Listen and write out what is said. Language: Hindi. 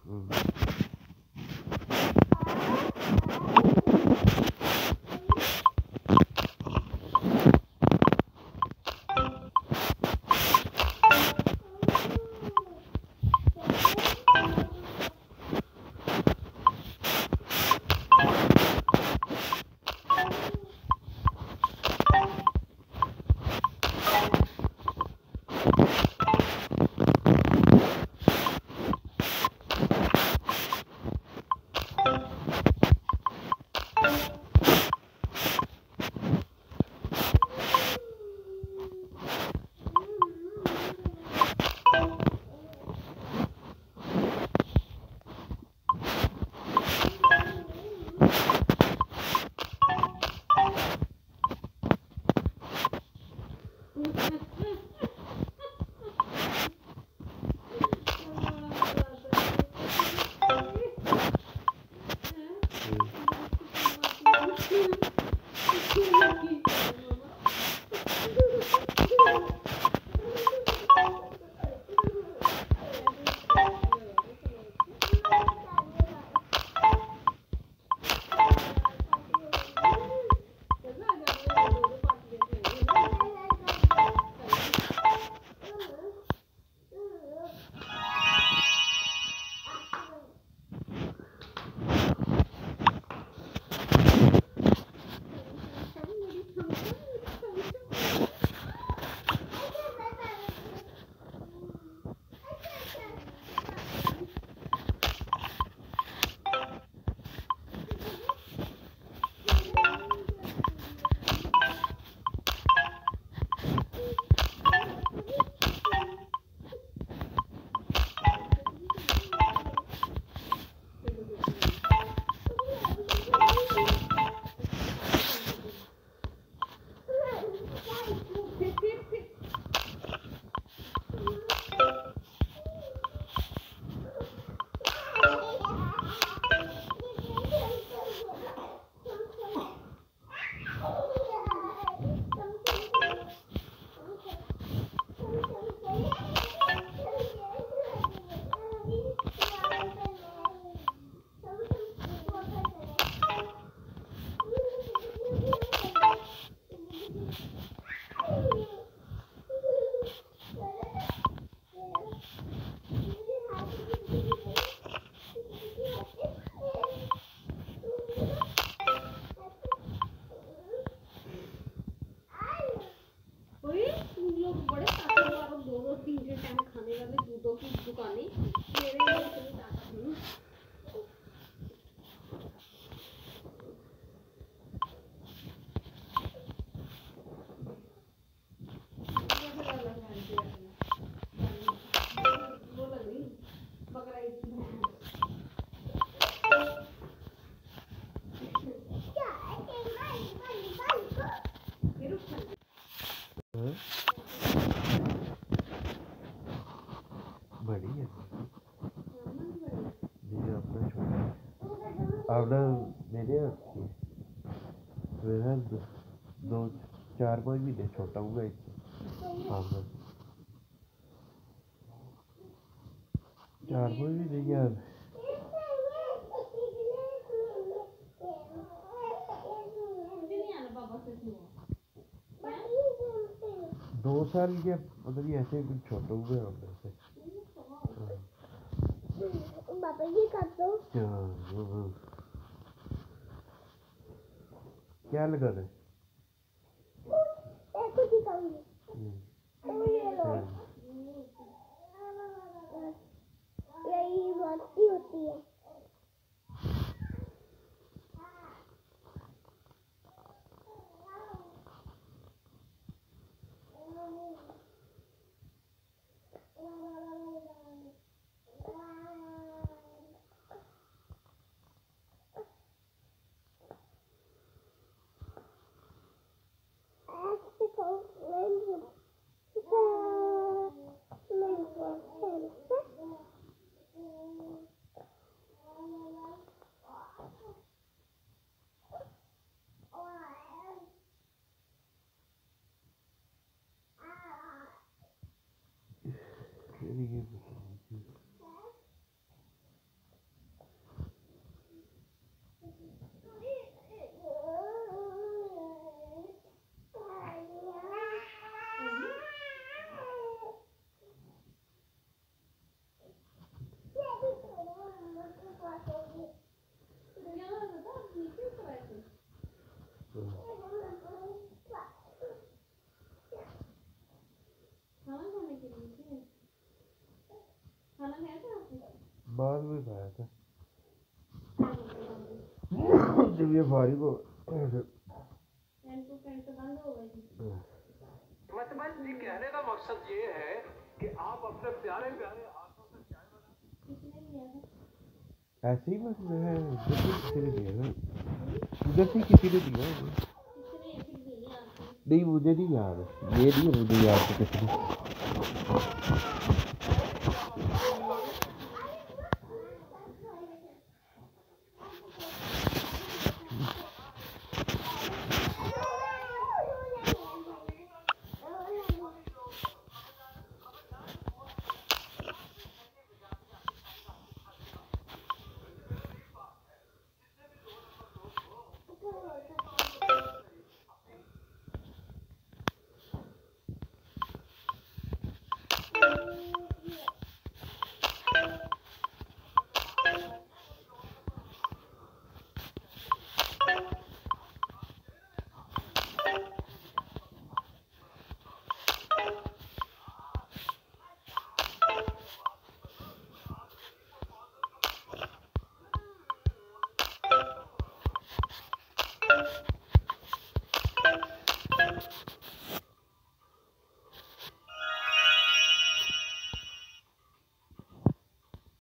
बड़ी है ये अपना छोटा आपने मेरे मेरा 2-4 महीने छोटा हुआ आपका 4 महीने यार 2 साल के मतलब ऐसे कुछ छोटे हुए होंगे से पापा ये कर दो क्या लगा रहे ऐसे दिखाऊंगी यही बाती होती है बाद में खाया था जब ये फारिग हो मतलब जी कहने का मकसद ये है कि आप अपने प्यारे प्यारे हाथों से चाय बना ऐसे ही बस जो है किसी ने दिया ना उधर से किसी ने दिया नहीं मुझे नहीं याद ये नहीं मुझे याद किसी ने